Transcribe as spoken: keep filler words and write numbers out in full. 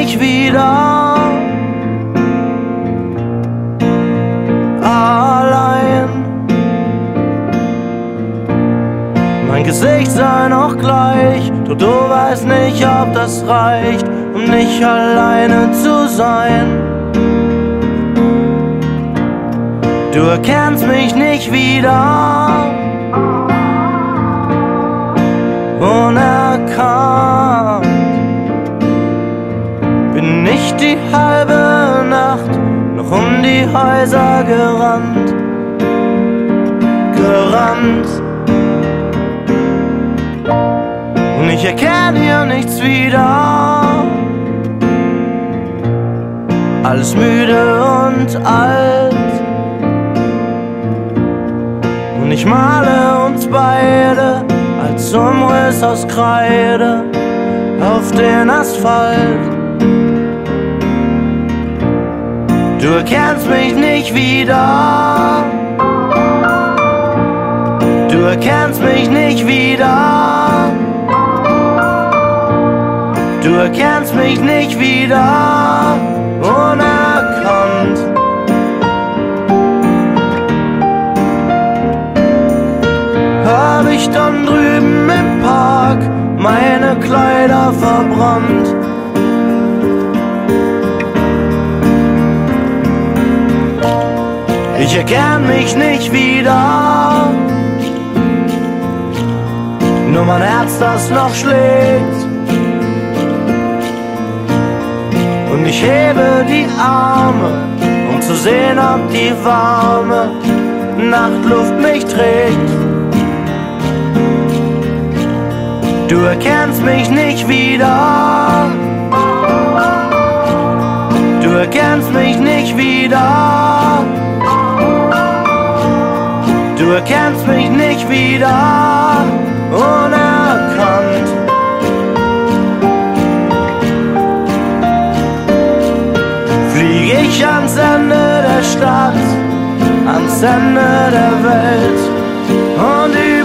nicht wieder allein. Mein Gesicht sei noch gleich, doch du weißt nicht, ob das reicht, um nicht alleine zu sein. Du erkennst mich nicht wieder, unerkannt. Bin nicht die halbe Nacht noch um die Häuser gerannt, gerannt. Und ich erkenne hier nichts wieder, alles müde und alt. Und ich male uns beide als Umriss aus Kreide auf den Asphalt. Du erkennst mich nicht wieder, du erkennst mich nicht wieder, du erkennst mich nicht wieder, unerkannt. Hab ich dann drüben im Park meine Kleider verbrannt. Ich erkenn mich nicht wieder, nur mein Herz, das noch schlägt. Und ich hebe die Arme, um zu sehen, ob die warme Nachtluft mich trägt. Du erkennst mich nicht wieder, du erkennst mich nicht wieder, du erkennst mich nicht wieder, unerkannt. Flieg ich ans Ende der Stadt, ans Ende der Welt und